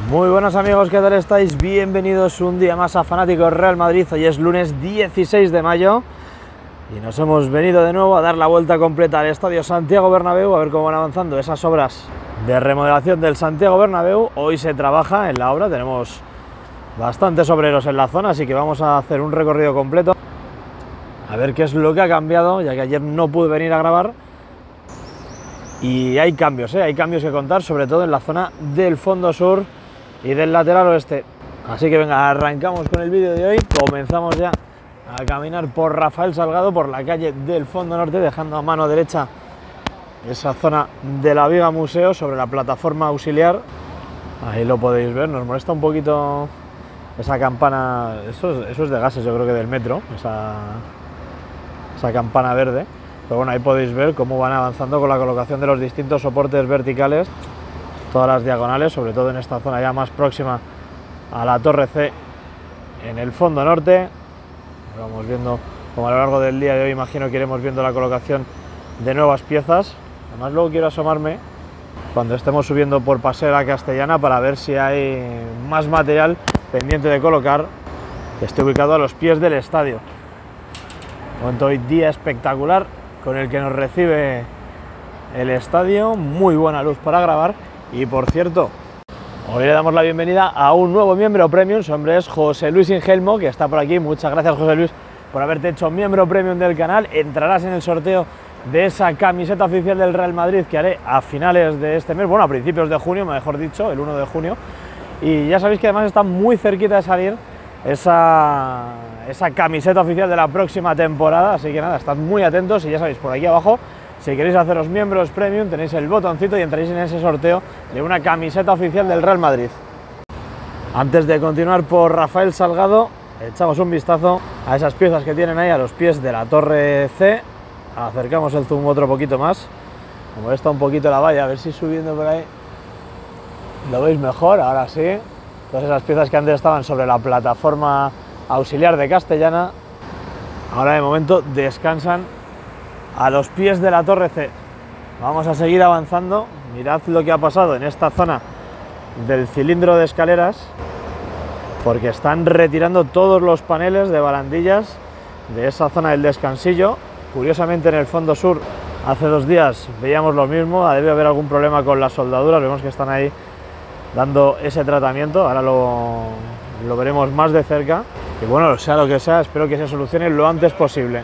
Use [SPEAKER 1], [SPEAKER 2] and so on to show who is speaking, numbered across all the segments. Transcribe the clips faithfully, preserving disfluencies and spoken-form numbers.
[SPEAKER 1] Muy buenos amigos, ¿qué tal estáis? Bienvenidos un día más a Fanáticos Real Madrid. Hoy es lunes dieciséis de mayo y nos hemos venido de nuevo a dar la vuelta completa al Estadio Santiago Bernabéu, a ver cómo van avanzando esas obras de remodelación del Santiago Bernabéu. Hoy se trabaja en la obra, tenemos bastantes obreros en la zona, así que vamos a hacer un recorrido completo a ver qué es lo que ha cambiado, ya que ayer no pude venir a grabar. Y hay cambios, ¿eh? hay cambios que contar, sobre todo en la zona del fondo sur y del lateral oeste. Así que venga, arrancamos con el vídeo de hoy. Comenzamos ya a caminar por Rafael Salgado, por la calle del fondo norte, dejando a mano derecha esa zona de la Viga Museo sobre la plataforma auxiliar. Ahí lo podéis ver, nos molesta un poquito esa campana, eso es, eso es de gases, yo creo que del metro, esa, esa campana verde. Pero bueno, ahí podéis ver cómo van avanzando con la colocación de los distintos soportes verticales, todas las diagonales, sobre todo en esta zona ya más próxima a la Torre C en el fondo norte. Vamos viendo como a lo largo del día de hoy, imagino que iremos viendo la colocación de nuevas piezas. Además luego quiero asomarme cuando estemos subiendo por Paseo de la Castellana para ver si hay más material pendiente de colocar, que esté ubicado a los pies del estadio. Momento hoy día espectacular con el que nos recibe el estadio, muy buena luz para grabar. Y por cierto, hoy le damos la bienvenida a un nuevo miembro premium, su nombre es José Luis Ingelmo, que está por aquí. Muchas gracias, José Luis, por haberte hecho miembro premium del canal. Entrarás en el sorteo de esa camiseta oficial del Real Madrid que haré a finales de este mes, bueno, a principios de junio, mejor dicho, el uno de junio. Y ya sabéis que además está muy cerquita de salir esa, esa camiseta oficial de la próxima temporada, así que nada, estad muy atentos. Y ya sabéis, por aquí abajo, si queréis haceros miembros premium, tenéis el botoncito y entraréis en ese sorteo de una camiseta oficial del Real Madrid. Antes de continuar por Rafael Salgado, echamos un vistazo a esas piezas que tienen ahí a los pies de la Torre C. Acercamos el zoom otro poquito más, como está un poquito la valla, a ver si subiendo por ahí lo veis mejor. Ahora sí, todas esas piezas que antes estaban sobre la plataforma auxiliar de Castellana, ahora de momento descansan a los pies de la Torre C. Vamos a seguir avanzando. Mirad lo que ha pasado en esta zona del cilindro de escaleras, porque están retirando todos los paneles de barandillas de esa zona del descansillo. Curiosamente, en el fondo sur hace dos días veíamos lo mismo, debe haber algún problema con las soldaduras, vemos que están ahí dando ese tratamiento. Ahora lo, lo veremos más de cerca y bueno, sea lo que sea, espero que se solucione lo antes posible.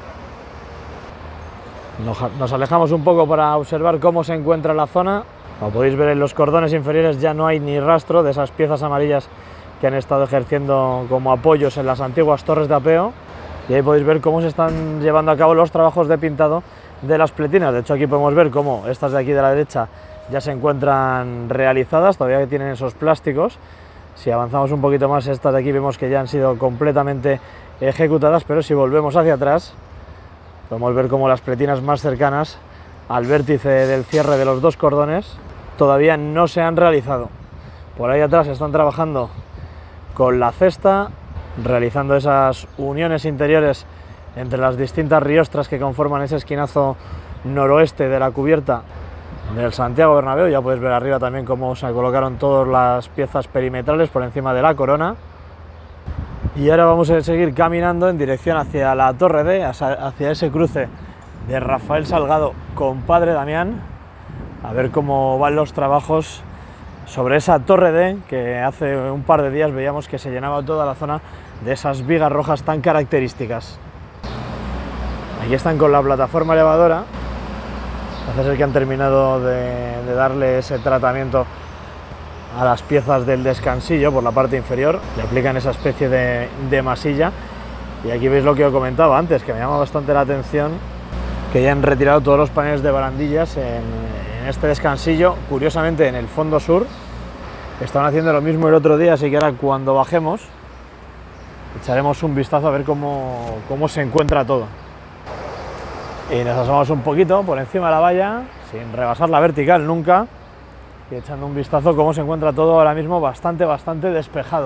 [SPEAKER 1] Nos, nos alejamos un poco para observar cómo se encuentra la zona. Como podéis ver, en los cordones inferiores ya no hay ni rastro de esas piezas amarillas que han estado ejerciendo como apoyos en las antiguas torres de apeo. Y ahí podéis ver cómo se están llevando a cabo los trabajos de pintado de las pletinas. De hecho, aquí podemos ver cómo estas de aquí de la derecha ya se encuentran realizadas, todavía que tienen esos plásticos. Si avanzamos un poquito más, estas de aquí vemos que ya han sido completamente ejecutadas, pero si volvemos hacia atrás, podemos ver cómo las pletinas más cercanas al vértice del cierre de los dos cordones todavía no se han realizado. Por ahí atrás están trabajando con la cesta, realizando esas uniones interiores entre las distintas riostras que conforman ese esquinazo noroeste de la cubierta del Santiago Bernabéu. Ya podéis ver arriba también cómo se colocaron todas las piezas perimetrales por encima de la corona. Y ahora vamos a seguir caminando en dirección hacia la Torre D, hacia ese cruce de Rafael Salgado con Padre Damián, a ver cómo van los trabajos sobre esa Torre D, que hace un par de días veíamos que se llenaba toda la zona de esas vigas rojas tan características. Aquí están con la plataforma elevadora, parece ser que han terminado de, de darle ese tratamiento a las piezas del descansillo por la parte inferior, le aplican esa especie de, de masilla. Y aquí veis lo que os comentaba antes, que me llama bastante la atención, que ya han retirado todos los paneles de barandillas en, en este descansillo. Curiosamente, en el fondo sur estaban haciendo lo mismo el otro día, así que ahora cuando bajemos echaremos un vistazo a ver cómo, cómo se encuentra todo. Y nos asomamos un poquito por encima de la valla, sin rebasar la vertical nunca, y echando un vistazo a cómo se encuentra todo ahora mismo bastante, bastante despejado.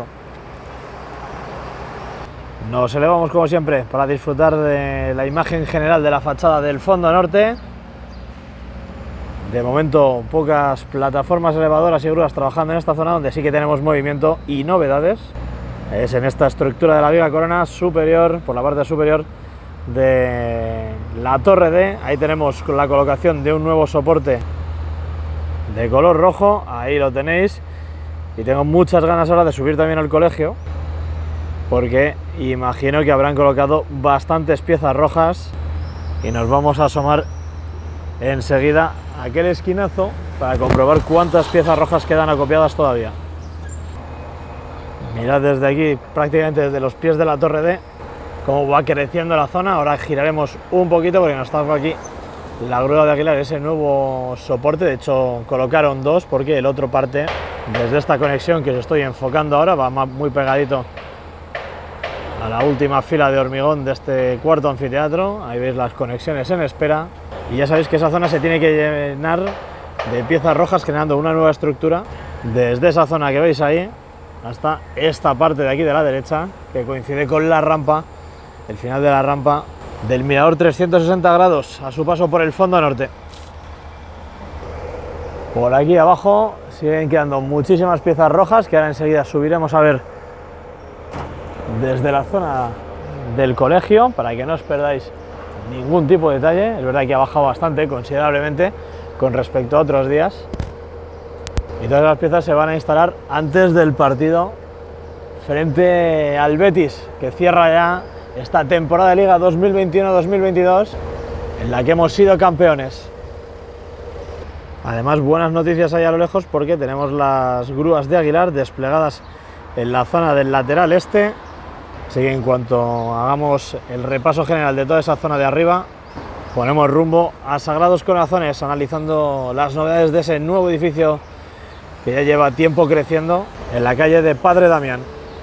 [SPEAKER 1] Nos elevamos como siempre para disfrutar de la imagen general de la fachada del fondo norte. De momento pocas plataformas elevadoras y grúas trabajando en esta zona, donde sí que tenemos movimiento y novedades. Es en esta estructura de la viga corona superior, por la parte superior de la torre D. Ahí tenemos la colocación de un nuevo soporte de color rojo, ahí lo tenéis. Y tengo muchas ganas ahora de subir también al colegio, porque imagino que habrán colocado bastantes piezas rojas y nos vamos a asomar enseguida a aquel esquinazo para comprobar cuántas piezas rojas quedan acopiadas todavía. Mirad desde aquí, prácticamente desde los pies de la torre D, cómo va creciendo la zona. Ahora giraremos un poquito porque nos está aquí la grúa de Aguilar, ese nuevo soporte. De hecho colocaron dos porque el otro parte desde esta conexión que os estoy enfocando ahora, va muy pegadito a la última fila de hormigón de este cuarto anfiteatro. Ahí veis las conexiones en espera y ya sabéis que esa zona se tiene que llenar de piezas rojas, generando una nueva estructura desde esa zona que veis ahí hasta esta parte de aquí de la derecha, que coincide con la rampa, el final de la rampa del mirador trescientos sesenta grados a su paso por el fondo norte. Por aquí abajo siguen quedando muchísimas piezas rojas que ahora enseguida subiremos a ver desde la zona del colegio para que no os perdáis ningún tipo de detalle. Es verdad que ha bajado bastante, considerablemente, con respecto a otros días. Y todas las piezas se van a instalar antes del partido frente al Betis, que cierra ya esta temporada de Liga dos mil veintiuno dos mil veintidós, en la que hemos sido campeones. Además, buenas noticias ahí a lo lejos, porque tenemos las grúas de Aguilar desplegadas en la zona del lateral este. Así que en cuanto hagamos el repaso general de toda esa zona de arriba, ponemos rumbo a Sagrados Corazones, analizando las novedades de ese nuevo edificio que ya lleva tiempo creciendo en la calle de Padre Damián.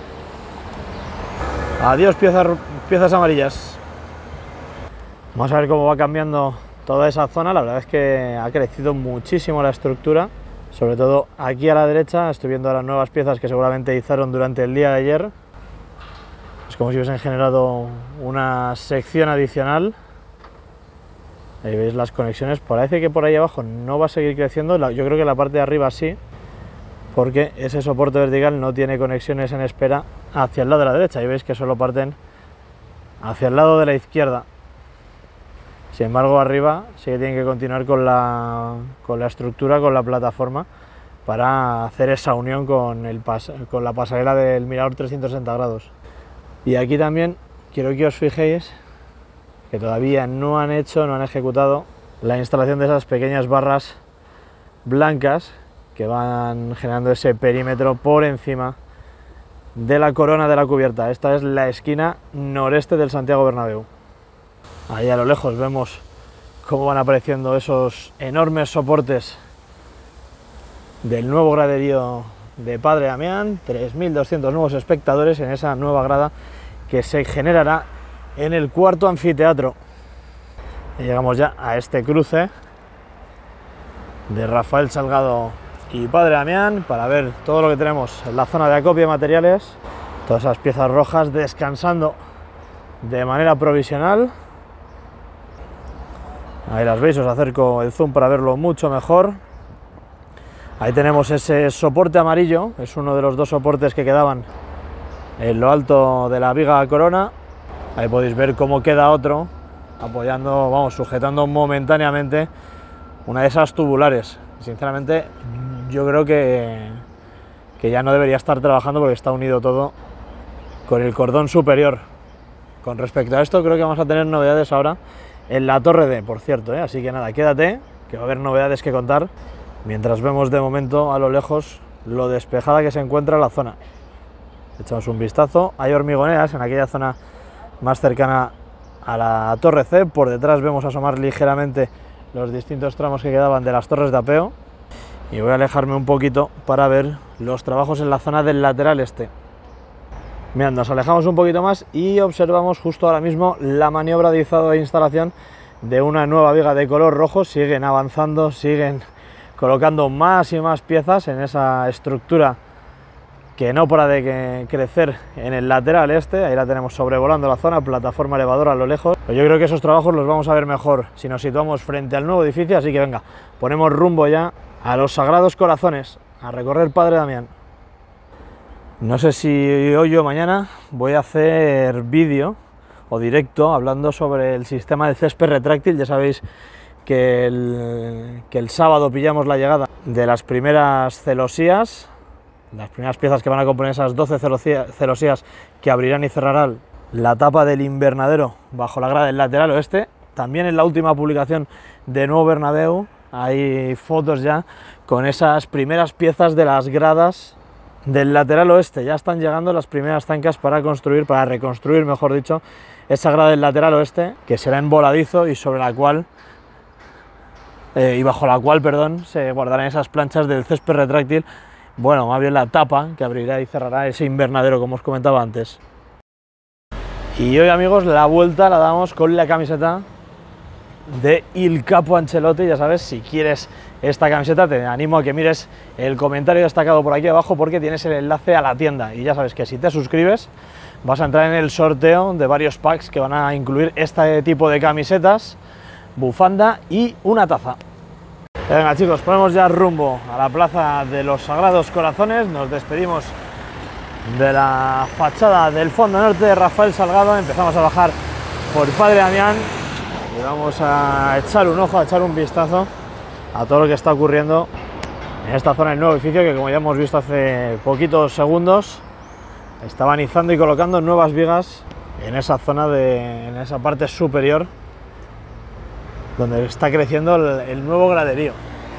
[SPEAKER 1] Adiós piezas, piezas amarillas. Vamos a ver cómo va cambiando toda esa zona. La verdad es que ha crecido muchísimo la estructura, sobre todo aquí a la derecha. Estoy viendo las nuevas piezas que seguramente izaron durante el día de ayer. Es como si hubiesen generado una sección adicional. Ahí veis las conexiones. Parece que por ahí abajo no va a seguir creciendo. Yo creo que la parte de arriba sí, porque ese soporte vertical no tiene conexiones en espera hacia el lado de la derecha. Ahí veis que solo parten hacia el lado de la izquierda. Sin embargo, arriba sí que tienen que continuar con la, con la estructura, con la plataforma, para hacer esa unión con, el pas, con la pasarela del mirador trescientos sesenta grados. Y aquí también quiero que os fijéis que todavía no han hecho, no han ejecutado la instalación de esas pequeñas barras blancas que van generando ese perímetro por encima de la corona de la cubierta. Esta es la esquina noreste del Santiago Bernabéu. Ahí a lo lejos vemos cómo van apareciendo esos enormes soportes del nuevo graderío de Padre Damián. tres mil doscientos nuevos espectadores en esa nueva grada que se generará en el cuarto anfiteatro. Y llegamos ya a este cruce de Rafael Salgado y Padre Damián para ver todo lo que tenemos en la zona de acopio de materiales. Todas esas piezas rojas descansando de manera provisional. Ahí las veis, os acerco el zoom para verlo mucho mejor. Ahí tenemos ese soporte amarillo, es uno de los dos soportes que quedaban en lo alto de la viga corona. Ahí podéis ver cómo queda otro apoyando, vamos, sujetando momentáneamente una de esas tubulares. Sinceramente, yo creo que, que ya no debería estar trabajando porque está unido todo con el cordón superior. Con respecto a esto, creo que vamos a tener novedades ahora en la torre D, por cierto, ¿eh? Así que nada, quédate, que va a haber novedades que contar, mientras vemos de momento a lo lejos lo despejada que se encuentra la zona. Echamos un vistazo, hay hormigoneras en aquella zona más cercana a la torre C. Por detrás vemos asomar ligeramente los distintos tramos que quedaban de las torres de apeo, y voy a alejarme un poquito para ver los trabajos en la zona del lateral este. Mirad, nos alejamos un poquito más y observamos justo ahora mismo la maniobra de izado e instalación de una nueva viga de color rojo. Siguen avanzando, siguen colocando más y más piezas en esa estructura que no para de que crecer en el lateral este. Ahí la tenemos sobrevolando la zona, plataforma elevadora a lo lejos. Pero yo creo que esos trabajos los vamos a ver mejor si nos situamos frente al nuevo edificio, así que venga, ponemos rumbo ya a los Sagrados Corazones, a recorrer Padre Damián. No sé si hoy o mañana voy a hacer vídeo o directo hablando sobre el sistema de césped retráctil. Ya sabéis que el, que el sábado pillamos la llegada de las primeras celosías, las primeras piezas que van a componer esas doce celosías que abrirán y cerrarán la tapa del invernadero bajo la grada del lateral oeste. También en la última publicación de Nuevo Bernabéu hay fotos ya con esas primeras piezas de las gradas del lateral oeste. Ya están llegando las primeras zancas para construir, para reconstruir, mejor dicho, esa grada del lateral oeste, que será en voladizo y sobre la cual eh, y bajo la cual, perdón, se guardarán esas planchas del césped retráctil. Bueno, más bien la tapa que abrirá y cerrará ese invernadero, como os comentaba antes. Y hoy, amigos, la vuelta la damos con la camiseta de Il Capo Ancelotti. Ya sabes, si quieres esta camiseta te animo a que mires el comentario destacado por aquí abajo, porque tienes el enlace a la tienda. Y ya sabes que si te suscribes vas a entrar en el sorteo de varios packs que van a incluir este tipo de camisetas, bufanda y una taza. Venga, chicos, ponemos ya rumbo a la plaza de los Sagrados Corazones. Nos despedimos de la fachada del fondo norte de Rafael Salgado, empezamos a bajar por Padre Damián y vamos a echar un ojo, a echar un vistazo a todo lo que está ocurriendo en esta zona del nuevo edificio, que como ya hemos visto hace poquitos segundos, estaban izando y colocando nuevas vigas en esa zona, de, en esa parte superior donde está creciendo el, el nuevo graderío.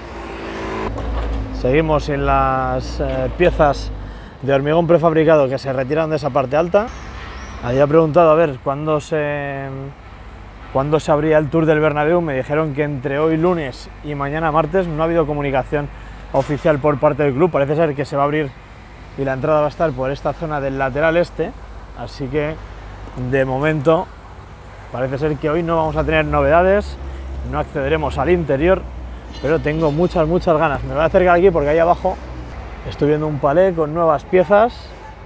[SPEAKER 1] Seguimos en las eh, piezas de hormigón prefabricado que se retiran de esa parte alta. Había preguntado a ver cuándo se, cuándo se abría el tour del Bernabéu. Me dijeron que entre hoy lunes y mañana martes. No ha habido comunicación oficial por parte del club. Parece ser que se va a abrir y la entrada va a estar por esta zona del lateral este, así que de momento parece ser que hoy no vamos a tener novedades, no accederemos al interior, pero tengo muchas, muchas ganas. Me voy a acercar aquí porque ahí abajo estoy viendo un palé con nuevas piezas,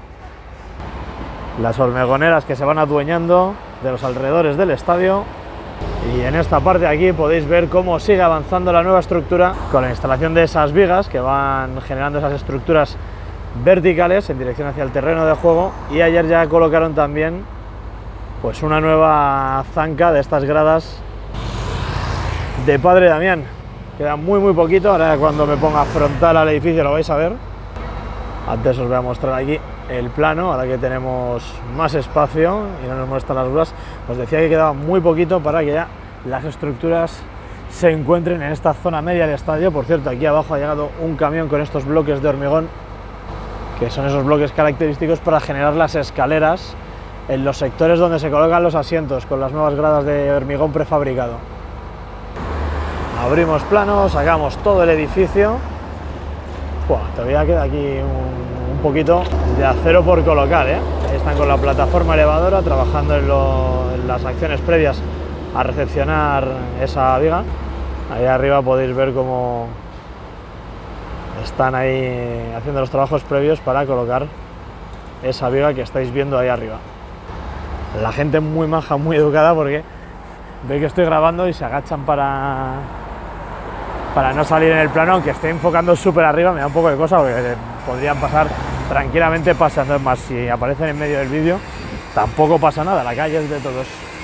[SPEAKER 1] las hormigoneras que se van adueñando de los alrededores del estadio, y en esta parte de aquí podéis ver cómo sigue avanzando la nueva estructura con la instalación de esas vigas que van generando esas estructuras verticales en dirección hacia el terreno de juego. Y ayer ya colocaron también pues una nueva zanca de estas gradas de Padre Damián. Queda muy muy poquito, ahora cuando me ponga frontal al edificio lo vais a ver. Antes os voy a mostrar aquí el plano, ahora que tenemos más espacio y no nos muestran las grúas. Os decía que quedaba muy poquito para que ya las estructuras se encuentren en esta zona media del estadio. Por cierto, aquí abajo ha llegado un camión con estos bloques de hormigón, que son esos bloques característicos para generar las escaleras en los sectores donde se colocan los asientos, con las nuevas gradas de hormigón prefabricado. Abrimos plano, sacamos todo el edificio. Buah, todavía queda aquí un, un poquito de acero por colocar, ¿eh? Ahí están con la plataforma elevadora trabajando en, lo, en las acciones previas a recepcionar esa viga. Ahí arriba podéis ver cómo están ahí haciendo los trabajos previos para colocar esa viga que estáis viendo ahí arriba. La gente muy maja, muy educada, porque ve que estoy grabando y se agachan para, para no salir en el plano, aunque esté enfocando súper arriba. Me da un poco de cosa porque podrían pasar tranquilamente pasando. Es más, si aparecen en medio del vídeo tampoco pasa nada, la calle es de todos.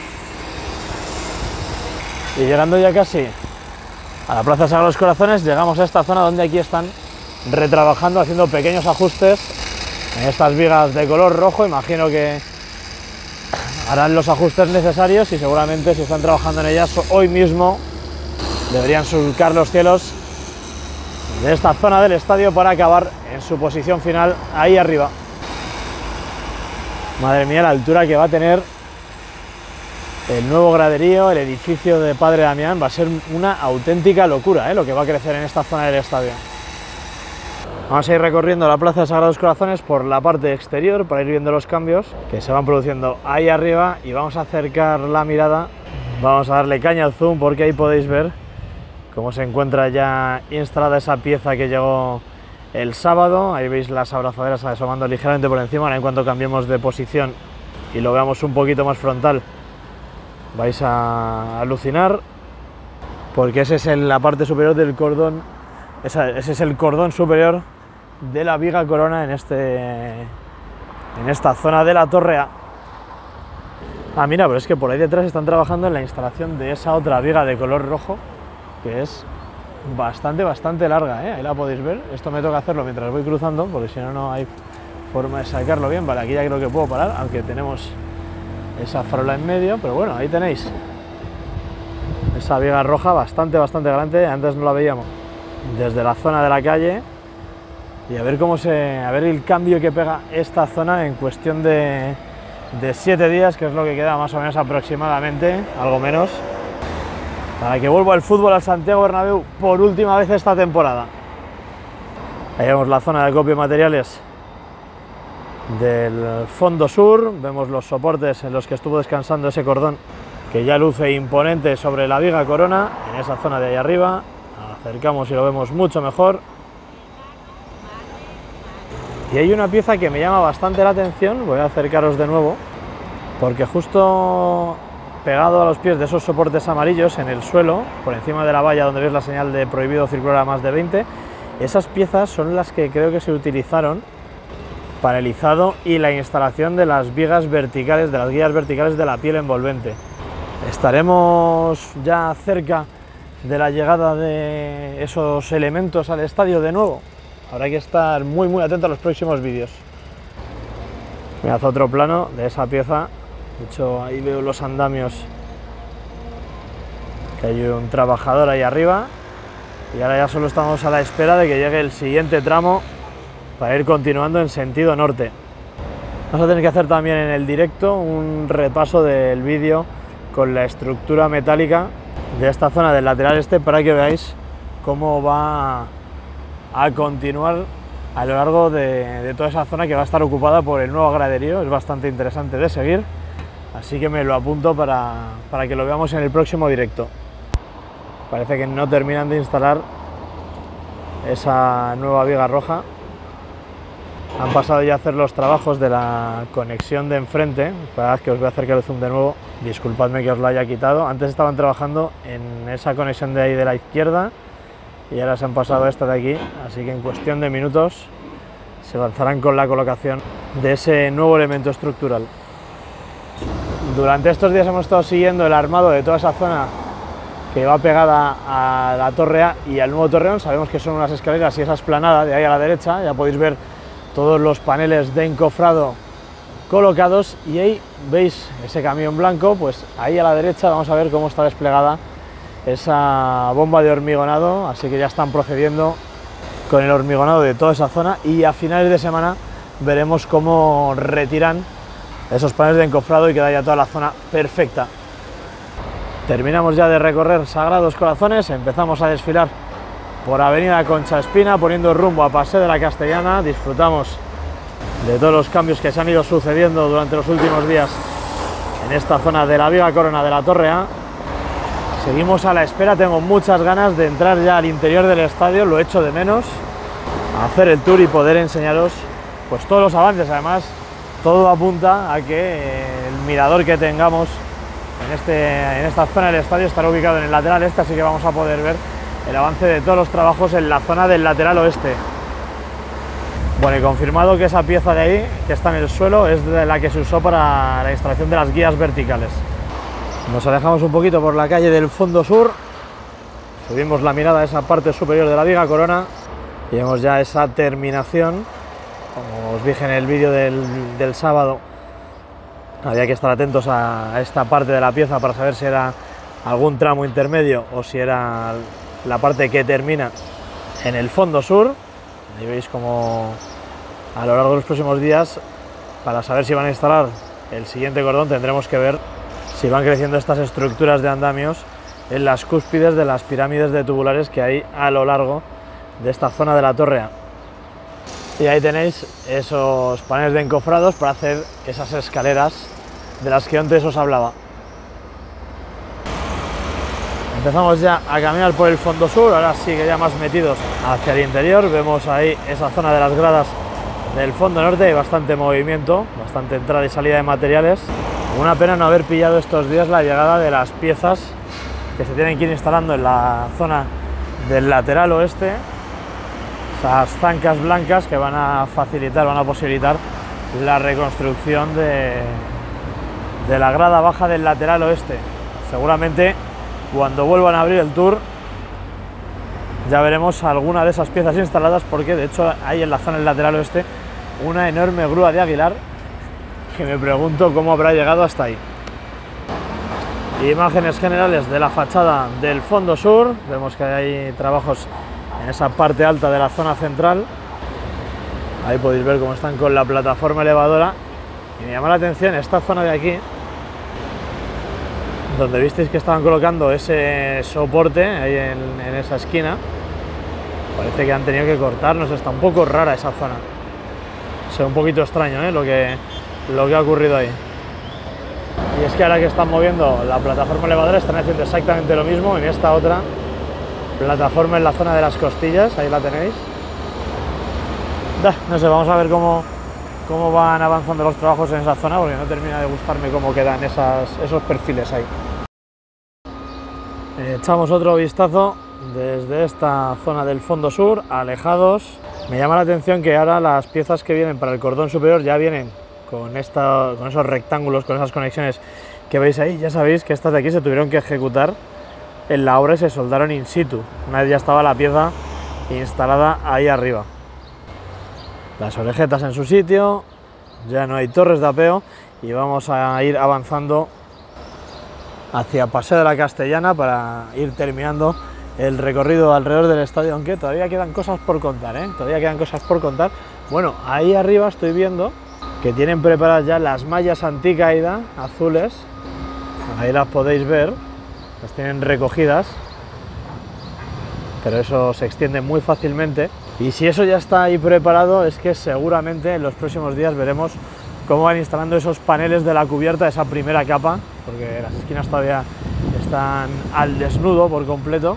[SPEAKER 1] Y llegando ya casi a la Plaza Sagrados Corazones, llegamos a esta zona donde aquí están retrabajando, haciendo pequeños ajustes en estas vigas de color rojo. Imagino que harán los ajustes necesarios y seguramente si están trabajando en ellas hoy mismo deberían surcar los cielos de esta zona del estadio para acabar en su posición final ahí arriba. Madre mía, la altura que va a tener el nuevo graderío, el edificio de Padre Damián. Va a ser una auténtica locura, ¿eh?, lo que va a crecer en esta zona del estadio. Vamos a ir recorriendo la Plaza de Sagrados Corazones por la parte exterior para ir viendo los cambios que se van produciendo ahí arriba, y vamos a acercar la mirada, vamos a darle caña al zoom porque ahí podéis ver cómo se encuentra ya instalada esa pieza que llegó el sábado. Ahí veis las abrazaderas asomando ligeramente por encima. Ahora en cuanto cambiemos de posición y lo veamos un poquito más frontal, vais a alucinar, porque ese es el, la parte superior del cordón, esa, ese es el cordón superior de la viga corona en, este, en esta zona de la torre A. Ah, mira, pero es que por ahí detrás están trabajando en la instalación de esa otra viga de color rojo, que es bastante, bastante larga, ¿eh? Ahí la podéis ver. Esto me toca hacerlo mientras voy cruzando, porque si no, no hay forma de sacarlo bien. Vale, aquí ya creo que puedo parar, aunque tenemos esa farola en medio, pero bueno, ahí tenéis esa viga roja bastante, bastante grande. Antes no la veíamos desde la zona de la calle. Y a ver cómo se, a ver el cambio que pega esta zona en cuestión de, de siete días, que es lo que queda más o menos aproximadamente, algo menos, para que vuelva el fútbol al Santiago Bernabéu por última vez esta temporada. Ahí vemos la zona de acopio de materiales del fondo sur, vemos los soportes en los que estuvo descansando ese cordón, que ya luce imponente sobre la viga corona, en esa zona de ahí arriba. Acercamos y lo vemos mucho mejor. Y hay una pieza que me llama bastante la atención, voy a acercaros de nuevo, porque justo pegado a los pies de esos soportes amarillos en el suelo, por encima de la valla donde veis la señal de prohibido circular a más de veinte, esas piezas son las que creo que se utilizaron para el izado y la instalación de las vigas verticales, de las guías verticales de la piel envolvente. Estaremos ya cerca de la llegada de esos elementos al estadio de nuevo. Habrá que estar muy muy atento a los próximos vídeos. Mirad otro plano de esa pieza. De hecho, ahí veo los andamios, que hay un trabajador ahí arriba. Y ahora ya solo estamos a la espera de que llegue el siguiente tramo para ir continuando en sentido norte. Vamos a tener que hacer también en el directo un repaso del vídeo con la estructura metálica de esta zona del lateral este, para que veáis cómo va a continuar a lo largo de, de toda esa zona que va a estar ocupada por el nuevo graderío. Es bastante interesante de seguir, así que me lo apunto para, para que lo veamos en el próximo directo. Parece que no terminan de instalar esa nueva viga roja. Han pasado ya a hacer los trabajos de la conexión de enfrente. Esperad que os voy a acercar el zoom de nuevo. Disculpadme que os lo haya quitado. Antes estaban trabajando en esa conexión de ahí de la izquierda y ahora se han pasado a esta de aquí. Así que en cuestión de minutos se avanzarán con la colocación de ese nuevo elemento estructural. Durante estos días hemos estado siguiendo el armado de toda esa zona que va pegada a la torre A y al nuevo torreón. Sabemos que son unas escaleras y esa esplanada de ahí a la derecha. Ya podéis ver todos los paneles de encofrado colocados y ahí veis ese camión blanco. Pues ahí a la derecha vamos a ver cómo está desplegada esa bomba de hormigonado, así que ya están procediendo con el hormigonado de toda esa zona y a finales de semana veremos cómo retiran esos paneles de encofrado y queda ya toda la zona perfecta. Terminamos ya de recorrer Sagrados Corazones, empezamos a desfilar por Avenida Concha Espina, poniendo rumbo a Paseo de la Castellana. Disfrutamos de todos los cambios que se han ido sucediendo durante los últimos días en esta zona de la viga corona de la Torre A. Seguimos a la espera, tengo muchas ganas de entrar ya al interior del estadio, lo echo de menos, a hacer el tour y poder enseñaros pues todos los avances. Además, todo apunta a que el mirador que tengamos en, este, en esta zona del estadio estará ubicado en el lateral este, así que vamos a poder ver el avance de todos los trabajos en la zona del lateral oeste. Bueno, y confirmado que esa pieza de ahí, que está en el suelo, es de la que se usó para la instalación de las guías verticales. Nos alejamos un poquito por la calle del fondo sur, subimos la mirada a esa parte superior de la viga corona y vemos ya esa terminación. Como os dije en el vídeo del, del sábado, había que estar atentos a esta parte de la pieza para saber si era algún tramo intermedio o si era la parte que termina en el fondo sur. Ahí veis como a lo largo de los próximos días, para saber si van a instalar el siguiente cordón, tendremos que ver si van creciendo estas estructuras de andamios en las cúspides de las pirámides de tubulares que hay a lo largo de esta zona de la Torre A. Y ahí tenéis esos paneles de encofrados para hacer esas escaleras de las que antes os hablaba. Empezamos ya a caminar por el fondo sur, ahora sí que ya más metidos hacia el interior. Vemos ahí esa zona de las gradas del fondo norte, hay bastante movimiento, bastante entrada y salida de materiales. Una pena no haber pillado estos días la llegada de las piezas que se tienen que ir instalando en la zona del lateral oeste, esas zancas blancas que van a facilitar, van a posibilitar la reconstrucción de, de la grada baja del lateral oeste. Seguramente cuando vuelvan a abrir el tour ya veremos alguna de esas piezas instaladas, porque de hecho hay en la zona del lateral oeste una enorme grúa de Aguilar que me pregunto cómo habrá llegado hasta ahí. Imágenes generales de la fachada del fondo sur, vemos que hay trabajos en esa parte alta de la zona central, ahí podéis ver cómo están con la plataforma elevadora, y me llama la atención esta zona de aquí, donde visteis que estaban colocando ese soporte ahí en, en esa esquina. Parece que han tenido que cortarnos, está un poco rara esa zona, o sea, un poquito extraño, ¿eh? lo, que, lo que ha ocurrido ahí. Y es que ahora que están moviendo la plataforma elevadora están haciendo exactamente lo mismo en esta otra plataforma en la zona de las costillas, ahí la tenéis. No sé, vamos a ver cómo, cómo van avanzando los trabajos en esa zona, porque no termina de gustarme cómo quedan esas, esos perfiles ahí. Echamos otro vistazo desde esta zona del fondo sur, alejados. Me llama la atención que ahora las piezas que vienen para el cordón superior ya vienen con, esta, con esos rectángulos, con esas conexiones que veis ahí. Ya sabéis que estas de aquí se tuvieron que ejecutar en la obra y se soldaron in situ, una vez ya estaba la pieza instalada ahí arriba. Las orejetas en su sitio, ya no hay torres de apeo y vamos a ir avanzando hacia Paseo de la Castellana para ir terminando el recorrido alrededor del estadio, aunque todavía quedan cosas por contar, ¿eh? Todavía quedan cosas por contar. Bueno, ahí arriba estoy viendo que tienen preparadas ya las mallas anticaída azules, ahí las podéis ver, las tienen recogidas, pero eso se extiende muy fácilmente. Y si eso ya está ahí preparado, es que seguramente en los próximos días veremos cómo van instalando esos paneles de la cubierta, esa primera capa, porque las esquinas todavía están al desnudo por completo.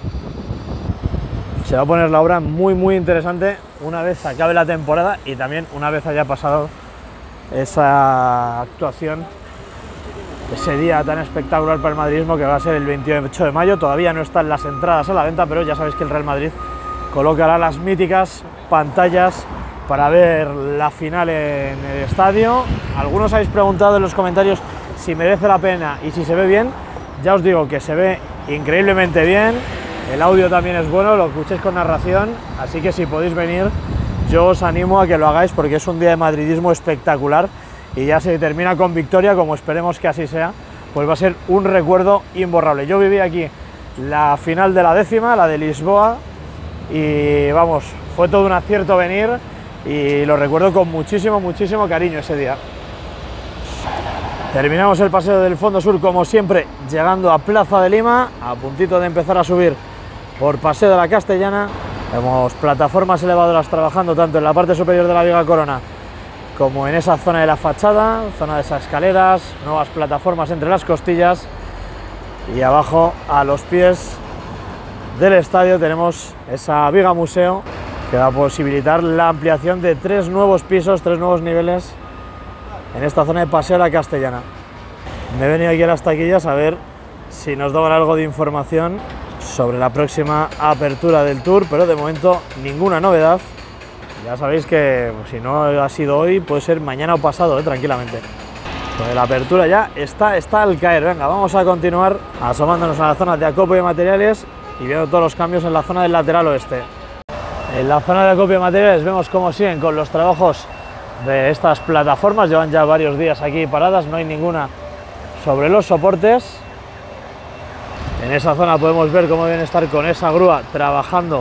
[SPEAKER 1] Se va a poner la obra muy muy interesante una vez acabe la temporada y también una vez haya pasado esa actuación, ese día tan espectacular para el madridismo que va a ser el veintiocho de mayo. Todavía no están las entradas a la venta, pero ya sabéis que el Real Madrid colocará las míticas pantallas para ver la final en el estadio. Algunos habéis preguntado en los comentarios si merece la pena y si se ve bien. Ya os digo que se ve increíblemente bien, el audio también es bueno, lo escucháis con narración, así que si podéis venir yo os animo a que lo hagáis, porque es un día de madridismo espectacular y ya se termina con victoria, como esperemos que así sea, pues va a ser un recuerdo imborrable. Yo viví aquí la final de la décima, la de Lisboa, y vamos, fue todo un acierto venir y lo recuerdo con muchísimo, muchísimo cariño ese día. Terminamos el paseo del fondo sur como siempre, llegando a Plaza de Lima, a puntito de empezar a subir por Paseo de la Castellana. Vemos plataformas elevadoras trabajando tanto en la parte superior de la viga corona como en esa zona de la fachada, zona de esas escaleras, nuevas plataformas entre las costillas, y abajo a los pies del estadio tenemos esa viga museo que va a posibilitar la ampliación de tres nuevos pisos, tres nuevos niveles en esta zona de Paseo de la Castellana. Me he venido aquí a las taquillas a ver si nos daban algo de información sobre la próxima apertura del tour, pero de momento ninguna novedad. Ya sabéis que pues, si no ha sido hoy, puede ser mañana o pasado, ¿eh? Tranquilamente. Pues la apertura ya está, está al caer. Venga, vamos a continuar asomándonos a la zona de acopio de materiales y viendo todos los cambios en la zona del lateral oeste. En la zona de acopio de materiales vemos cómo siguen con los trabajos de estas plataformas, llevan ya varios días aquí paradas, no hay ninguna sobre los soportes. En esa zona podemos ver cómo deben estar con esa grúa trabajando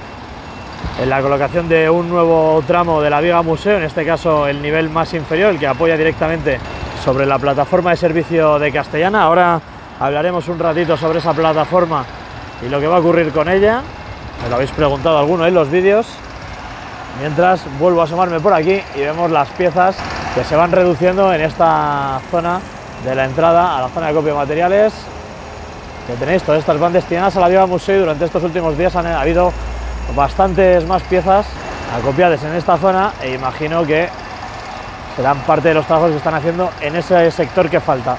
[SPEAKER 1] en la colocación de un nuevo tramo de la viga museo, en este caso el nivel más inferior, el que apoya directamente sobre la plataforma de servicio de Castellana. Ahora hablaremos un ratito sobre esa plataforma y lo que va a ocurrir con ella, me lo habéis preguntado alguno en los vídeos. Mientras vuelvo a asomarme por aquí y vemos las piezas que se van reduciendo en esta zona de la entrada a la zona de acopio de materiales. que tenéis, todas estas van destinadas a la Viga Museo y durante estos últimos días han habido bastantes más piezas acopiadas en esta zona e imagino que serán parte de los trabajos que están haciendo en ese sector que falta.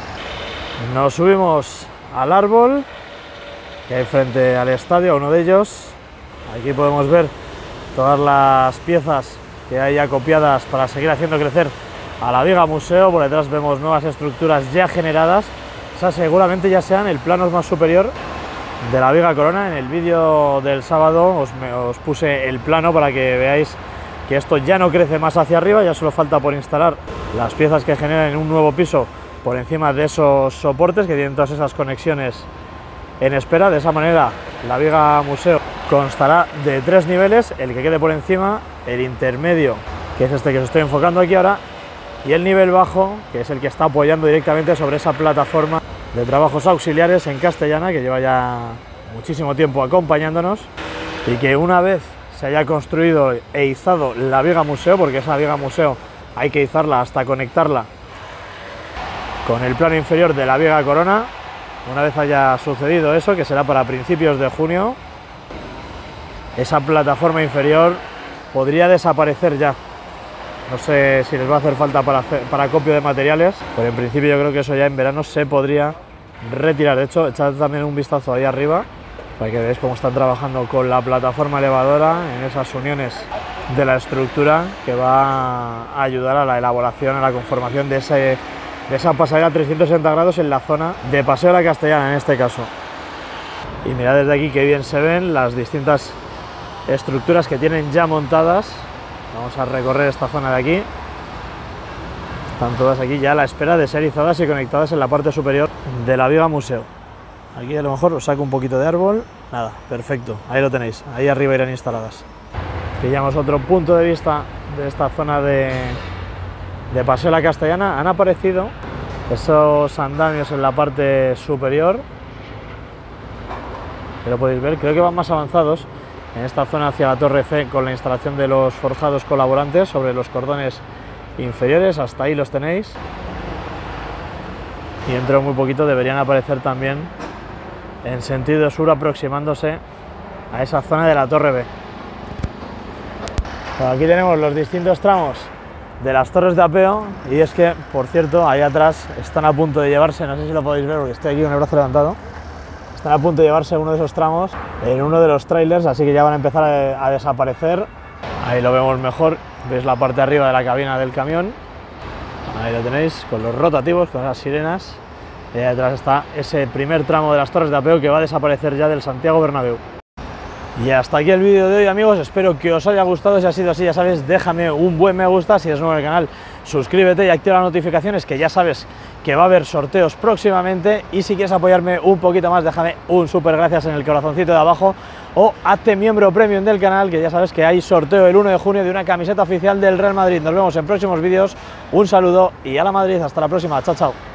[SPEAKER 1] Nos subimos al árbol que hay frente al estadio, uno de ellos. Aquí podemos ver todas las piezas que hay acopiadas para seguir haciendo crecer a la Viga Museo. Por detrás vemos nuevas estructuras ya generadas. Esas seguramente ya sean el plano más superior de la Viga Corona. En el vídeo del sábado os, me, os puse el plano para que veáis que esto ya no crece más hacia arriba, ya solo falta por instalar las piezas que generan un nuevo piso por encima de esos soportes que tienen todas esas conexiones en espera. De esa manera la Viga Museo constará de tres niveles, el que quede por encima, el intermedio, que es este que os estoy enfocando aquí ahora, y el nivel bajo, que es el que está apoyando directamente sobre esa plataforma de trabajos auxiliares en castellana, que lleva ya muchísimo tiempo acompañándonos, y que una vez se haya construido e izado la Viga Museo, porque esa Viga Museo hay que izarla hasta conectarla con el plano inferior de la Viga Corona, una vez haya sucedido eso, que será para principios de junio, esa plataforma inferior podría desaparecer ya. No sé si les va a hacer falta para, hacer, para acopio de materiales, pero en principio yo creo que eso ya en verano se podría retirar. De hecho, echad también un vistazo ahí arriba para que veáis cómo están trabajando con la plataforma elevadora en esas uniones de la estructura que va a ayudar a la elaboración, a la conformación de, ese, de esa pasarela trescientos sesenta grados en la zona de Paseo de la Castellana en este caso. Y mirad desde aquí qué bien se ven las distintas estructuras que tienen ya montadas. Vamos a recorrer esta zona de aquí. Están todas aquí ya a la espera de ser izadas y conectadas en la parte superior de la Viga Museo. Aquí a lo mejor os saco un poquito de árbol. Nada, perfecto, ahí lo tenéis, ahí arriba irán instaladas. Pillamos otro punto de vista de esta zona de, de Paseo de la Castellana. Han aparecido esos andamios en la parte superior, que lo podéis ver, creo que van más avanzados en esta zona hacia la Torre C con la instalación de los forjados colaborantes sobre los cordones inferiores. Hasta ahí los tenéis, y dentro de muy poquito deberían aparecer también en sentido sur, aproximándose a esa zona de la Torre B. Bueno, aquí tenemos los distintos tramos de las torres de apeo, y es que, por cierto, ahí atrás están a punto de llevarse, no sé si lo podéis ver porque estoy aquí con el brazo levantado, están a punto de llevarse uno de esos tramos en uno de los trailers, así que ya van a empezar a, a desaparecer. Ahí lo vemos mejor, veis la parte de arriba de la cabina del camión, ahí lo tenéis con los rotativos, con las sirenas, y ahí detrás está ese primer tramo de las torres de apeo que va a desaparecer ya del Santiago Bernabéu. Y hasta aquí el vídeo de hoy, amigos, espero que os haya gustado. Si ha sido así, ya sabes, déjame un buen me gusta, si eres nuevo en el canal suscríbete y activa las notificaciones, que ya sabes que va a haber sorteos próximamente, y si quieres apoyarme un poquito más, déjame un súper gracias en el corazoncito de abajo, o hazte miembro premium del canal, que ya sabes que hay sorteo el uno de junio de una camiseta oficial del Real Madrid. Nos vemos en próximos vídeos, un saludo y a la Madrid, hasta la próxima, chao chao.